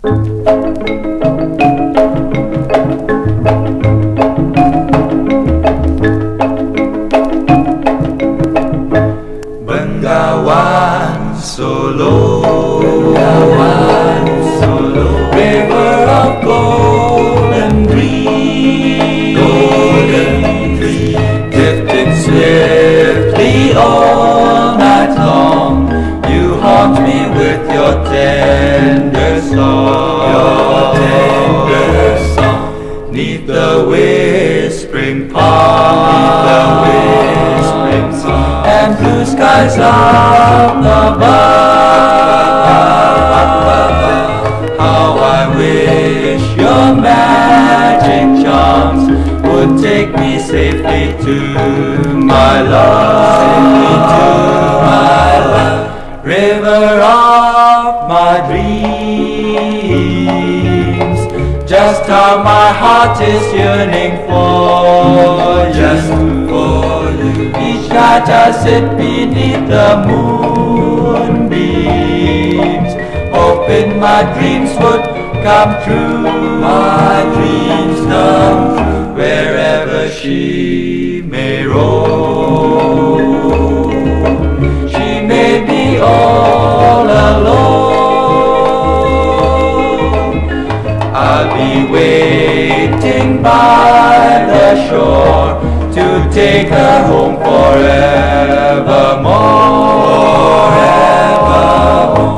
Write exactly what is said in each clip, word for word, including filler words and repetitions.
Bengawan solo, Bengawan solo, river of golden dreams, golden dreams, drifting swiftly all night long. You haunt me with your tender song, your tender song. 'Neath the whispering palm, 'neath the whispering palm, and blue skies up above. How I wish your magic charms would take me safely to my love, safely to my love. River of my dreams, just how my heart is yearning for you, just for you. Each night I sit beneath the moonbeams, hoping my dreams would come true, my dreams come true, wherever she may roam. She may be all alone, I'll be waiting by the shore to take her home forevermore, forevermore.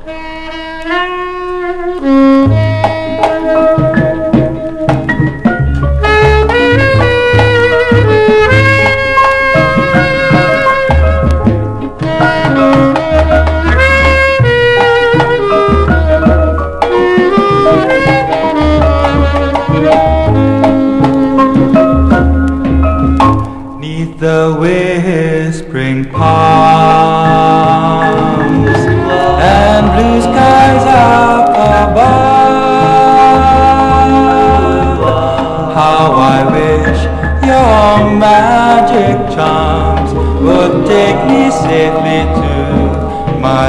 The whispering palms and blue skies up above. How I wish your magic charms would take me safely to my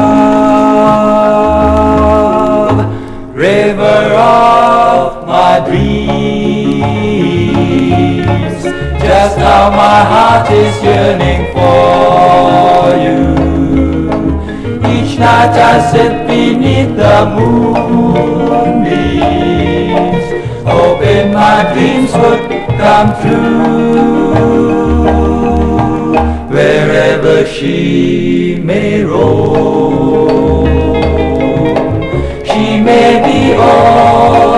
love. River of my dreams, just how my heart is yearning for you. Each night I sit beneath the moonbeams, hoping my dreams would come true, wherever she may roam. She may be all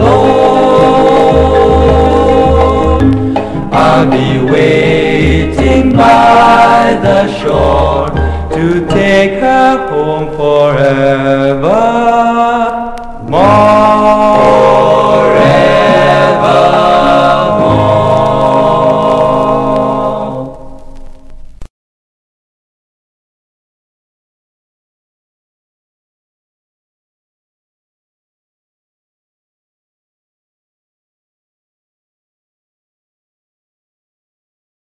alone, I'll be waiting by the shore to take her home forever.